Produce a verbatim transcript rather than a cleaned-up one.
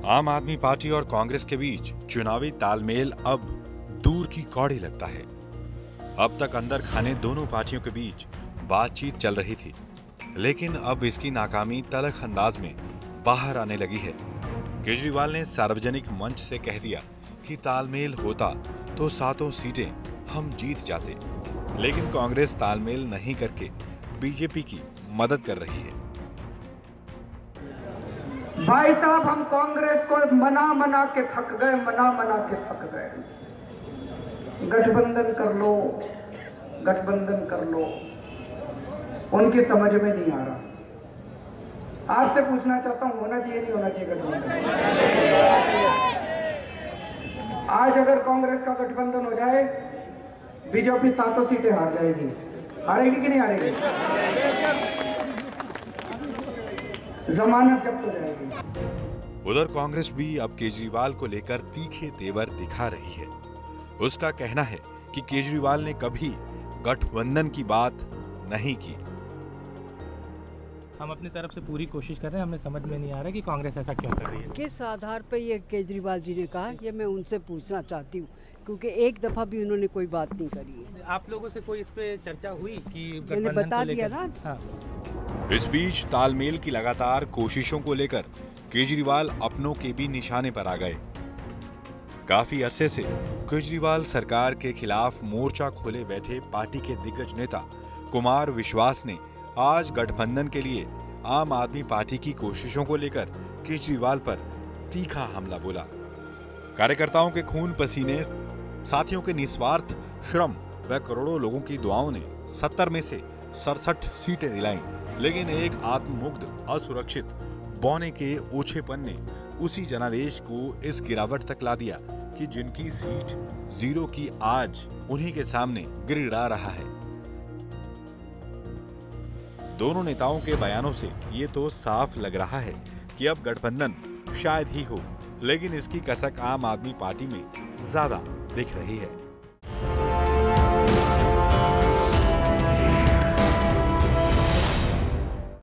आम आदमी पार्टी और कांग्रेस के बीच चुनावी तालमेल अब दूर की कौड़ी लगता है। अब तक अंदर खाने दोनों पार्टियों के बीच बातचीत चल रही थी, लेकिन अब इसकी नाकामी तलख अंदाज में बाहर आने लगी है। केजरीवाल ने सार्वजनिक मंच से कह दिया कि तालमेल होता तो सातों सीटें हम जीत जाते, लेकिन कांग्रेस तालमेल नहीं करके बीजेपी की मदद कर रही है। भाई साहब, हम कांग्रेस को मना मना के थक गए, मना मना के थक गए। गठबंधन कर लो, गठबंधन कर लो, उनकी समझ में नहीं आ रहा। आपसे पूछना चाहता हूं, होना चाहिए नहीं होना चाहिए गठबंधन? आज अगर कांग्रेस का गठबंधन हो जाए, बीजेपी सातों सीटें हार जाएगी। हारेगी कि नहीं हारेगी? जमानत जब्त हो जाएगी। उधर कांग्रेस भी अब केजरीवाल को लेकर तीखे तेवर दिखा रही है। उसका कहना है कि केजरीवाल ने कभी गठबंधन की बात नहीं की। हम अपनी तरफ से पूरी कोशिश कर रहे हैं, हमें समझ में नहीं आ रहा कि कांग्रेस ऐसा क्यों कर रही है। किस आधार पर ये केजरीवाल जी ने कहा, ये मैं उनसे पूछना चाहती हूँ, क्योंकि एक दफा भी उन्होंने कोई बात नहीं करी है। आप लोगों से कोई इस पे चर्चा हुई कि मैंने बता दिया ना। हाँ। इस बीच तालमेल की लगातार कोशिशों को लेकर केजरीवाल अपनों के भी निशाने पर आ गए। काफी अरसे से केजरीवाल सरकार के खिलाफ मोर्चा खोले बैठे पार्टी के दिग्गज नेता कुमार विश्वास ने आज गठबंधन के लिए आम आदमी पार्टी की कोशिशों को लेकर केजरीवाल पर तीखा हमला बोला। कार्यकर्ताओं के खून पसीने, साथियों के निस्वार्थ श्रम व करोड़ों लोगों की दुआओं ने सत्तर में से सड़सठ सीटें दिलाईं, लेकिन एक आत्ममुग्ध, असुरक्षित, बौने के ओछेपन ने उसी जनादेश को इस गिरावट तक ला दिया कि जिनकी सीट जीरो की आज उन्हीं के सामने गिड़गिड़ा रहा है। दोनों नेताओं के बयानों से ये तो साफ लग रहा है कि अब गठबंधन शायद ही हो, लेकिन इसकी कसक आम आदमी पार्टी में ज्यादा दिख रही है।